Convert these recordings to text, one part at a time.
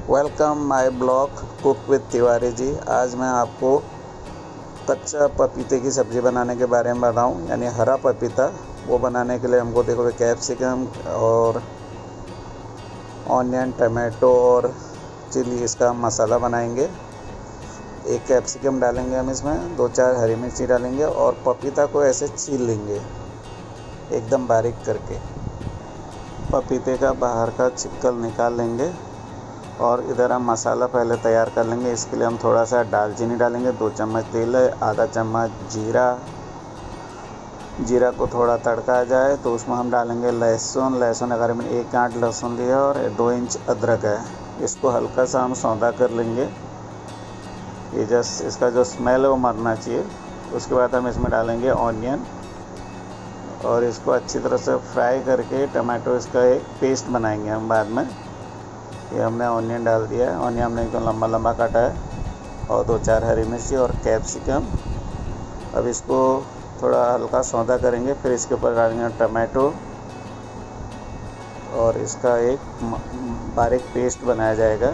Welcome my blog cook with Tiwari ji. आज मैं आपको कच्चा पपीते की सब्ज़ी बनाने के बारे में बताऊं, यानी हरा पपीता। वो बनाने के लिए हमको देखो कैप्सिकम और ऑनियन, टमाटो और चिली, इसका मसाला बनाएंगे। एक कैप्सिकम डालेंगे हम इसमें, 2-4 हरी मिर्ची डालेंगे और पपीता को ऐसे छील लेंगे एकदम बारीक करके। पपीते का बाहर का छिक्कल निकाल लेंगे और इधर हम मसाला पहले तैयार कर लेंगे। इसके लिए हम थोड़ा सा दालचीनी डालेंगे, 2 चम्मच तेल है, आधा चम्मच जीरा को थोड़ा तड़का आ जाए तो उसमें हम डालेंगे लहसुन अगर मैंने 1 गांठ लहसुन लिया और 2 इंच अदरक है। इसको हल्का सा हम सौंधा कर लेंगे, ये जस्ट इसका जो स्मेल है वो मरना चाहिए। उसके बाद हम इसमें डालेंगे ऑनियन और इसको अच्छी तरह से फ्राई करके टमाटो इसका एक पेस्ट बनाएंगे हम बाद में। ये हमने ऑनियन डाल दिया है, ऑनियन हमने एकदम लंबा लंबा काटा है और 2-4 हरी मिर्ची और कैप्सिकम। अब इसको थोड़ा हल्का सौदा करेंगे, फिर इसके ऊपर डालेंगे टमाटो और इसका एक बारीक पेस्ट बनाया जाएगा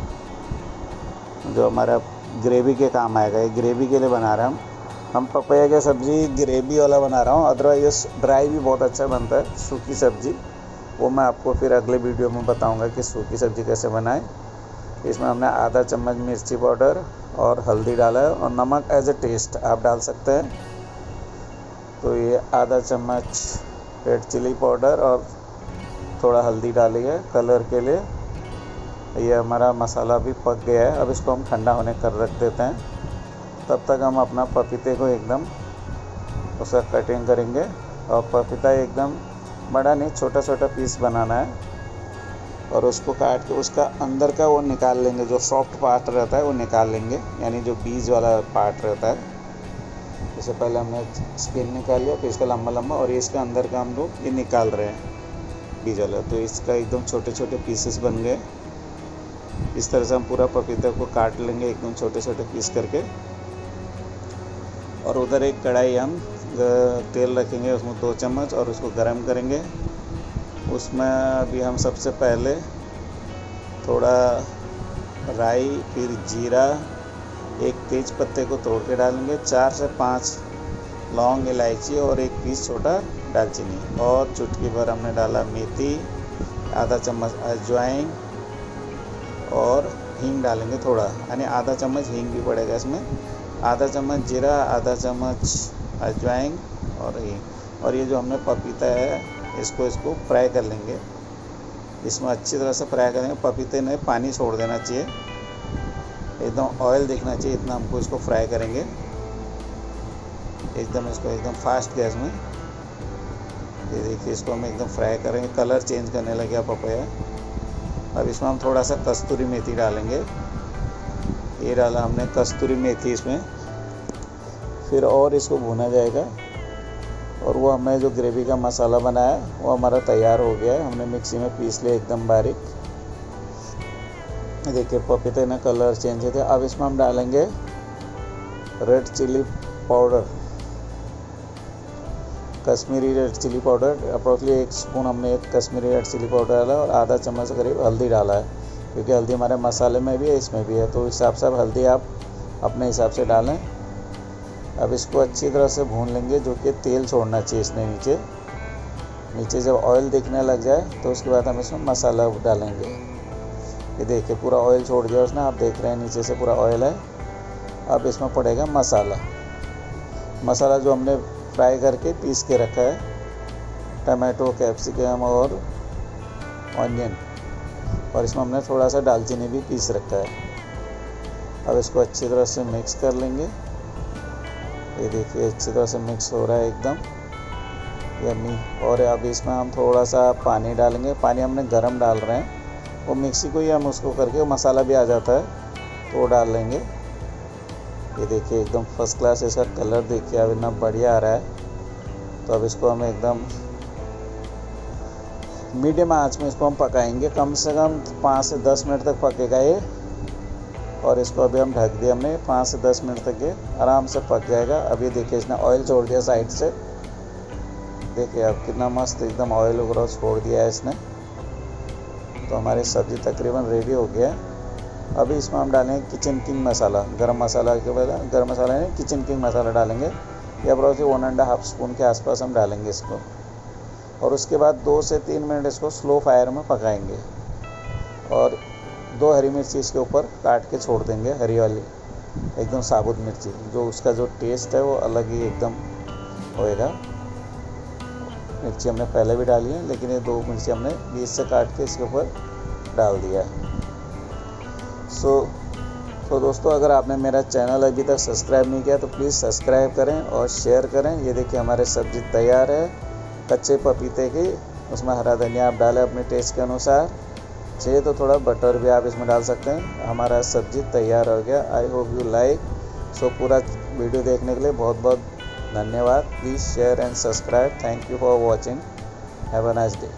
जो हमारा ग्रेवी के काम आएगा। ये ग्रेवी के लिए बना रहे हैं हम पपाया की सब्ज़ी, ग्रेवी वाला बना रहा हूँ। अदरवाइज ड्राई भी बहुत अच्छा बनता है सूखी सब्ज़ी, वो मैं आपको फिर अगले वीडियो में बताऊंगा कि सूखी सब्ज़ी कैसे बनाएं। इसमें हमने आधा चम्मच मिर्ची पाउडर और हल्दी डाला है और नमक एज ए टेस्ट आप डाल सकते हैं। तो ये आधा चम्मच रेड चिली पाउडर और थोड़ा हल्दी डाली है कलर के लिए। ये हमारा मसाला भी पक गया है। अब इसको हम ठंडा होने कर रख देते हैं। तब तक हम अपना पपीते को एकदम उसका कटिंग करेंगे और पपीता एकदम बड़ा नहीं, छोटा छोटा पीस बनाना है और उसको काट के उसका अंदर का वो निकाल लेंगे, जो सॉफ्ट पार्ट रहता है वो निकाल लेंगे, यानी जो बीज वाला पार्ट रहता है। इससे पहले हमने स्किन निकाल लिया, फिर इसका लंबा लंबा, और ये इसका अंदर का हम लोग ये निकाल रहे हैं बीज वाला। तो इसका एकदम छोटे छोटे पीसेस बन गए। इस तरह से हम पूरा पपीता को काट लेंगे एकदम छोटे छोटे पीस करके। और उधर एक कढ़ाई हम तेल रखेंगे, उसमें 2 चम्मच और उसको गरम करेंगे। उसमें अभी हम सबसे पहले थोड़ा राई, फिर जीरा, एक तेज पत्ते को तोड़ के डालेंगे, 4 से 5 लौंग, इलायची और एक पीस छोटा दालचीनी, और चुटकी भर हमने डाला मेथी, आधा चम्मच अजवाइन और हींग डालेंगे थोड़ा, यानी आधा चम्मच हींग भी पड़ेगा इसमें, आधा चम्मच जीरा, आधा चम्मच अजवाइन और हींग। और ये जो हमने पपीता है इसको फ्राई कर लेंगे। इसमें अच्छी तरह से फ्राई करेंगे। पपीते में पानी छोड़ देना चाहिए, एकदम ऑयल दिखना चाहिए, इतना हमको इसको फ्राई करेंगे एकदम। इसको एकदम फास्ट गैस में, ये देखिए इसको हम एकदम फ्राई करेंगे। कलर चेंज करने लगे पपाया। अब इसमें हम थोड़ा सा कस्तूरी मेथी डालेंगे, ये डाला हमने कस्तूरी मेथी इसमें। फिर और इसको भुना जाएगा और वो हमें जो ग्रेवी का मसाला बनाया वो हमारा तैयार हो गया है। हमने मिक्सी में पीस लिया एकदम बारीक। देखिए पपीते ने कलर चेंज किया। अब इसमें हम डालेंगे red chilli powder, Kashmiri red chilli powder. Approximately 1 spoon हमने एक कश्मीरी रेड चिली पाउडर डाला और आधा चम्मच करीब हल्दी डाला है, क्योंकि हल्दी हमारे मसाले में भी है, इसमें भी है, तो इस हिसाब से आप हल्दी आप अपने हिसाब से डालें। अब इसको अच्छी तरह से भून लेंगे, जो कि तेल छोड़ना चाहिए इसने नीचे जब ऑयल दिखने लग जाए तो उसके बाद हम इसमें मसाला डालेंगे। ये देखिए पूरा ऑयल छोड़ दिया उसने, आप देख रहे हैं नीचे से पूरा ऑयल है। अब इसमें पड़ेगा मसाला जो हमने फ्राई करके पीस के रखा है, टमाटो, कैप्सिकम और ऑनियन, और इसमें हमने थोड़ा सा दालचीनी भी पीस रखा है। अब इसको अच्छी तरह से मिक्स कर लेंगे। ये देखिए अच्छी तरह से मिक्स हो रहा है एकदम यम्मी। और अब इसमें हम थोड़ा सा पानी डालेंगे। पानी हमने गरम डाल रहे हैं, वो मिक्सी को ही हम उसको करके मसाला भी आ जाता है तो वो डाल लेंगे। ये देखिए एकदम फर्स्ट क्लास इसका कलर देखिए अब इतना बढ़िया आ रहा है। तो अब इसको हम एकदम मीडियम आंच में इसको हम पकाएंगे, कम से कम 5 से 10 मिनट तक पकेगा ये। और इसको अभी हम ढक दिया हमने, 5 से 10 मिनट तक ये आराम से पक जाएगा। अभी देखिए इसने ऑयल छोड़ दिया साइड से, देखिए अब कितना मस्त एकदम ऑयल वगैरह छोड़ दिया है इसने। तो हमारी सब्ज़ी तकरीबन रेडी हो गया है। अभी इसमें हम डालेंगे किचन किंग मसाला, गरम मसाला के बजाय गरम मसाला नहीं किचन किंग मसाला डालेंगे। ये अप्रोक्स 1.5 स्पून के आसपास हम डालेंगे इसको। और उसके बाद 2 से 3 मिनट इसको स्लो फायर में पकाएंगे। और 2 हरी मिर्ची इसके ऊपर काट के छोड़ देंगे, हरी वाली एकदम साबुत मिर्ची, जो उसका जो टेस्ट है वो अलग ही एकदम होएगा। मिर्ची हमने पहले भी डाली है, लेकिन ये 2 मिर्ची हमने बीच से काट के इसके ऊपर डाल दिया है। तो दोस्तों, अगर आपने मेरा चैनल अभी तक सब्सक्राइब नहीं किया तो प्लीज़ सब्सक्राइब करें और शेयर करें। ये देखिए हमारे सब्ज़ी तैयार है कच्चे पपीते की। उसमें हरा धनिया आप डालें अपने टेस्ट के अनुसार, चाहिए तो थोड़ा बटर भी आप इसमें डाल सकते हैं। हमारा सब्ज़ी तैयार हो गया। I hope you like. पूरा वीडियो देखने के लिए बहुत बहुत धन्यवाद। Please share and subscribe. Thank you for watching. Have a nice day.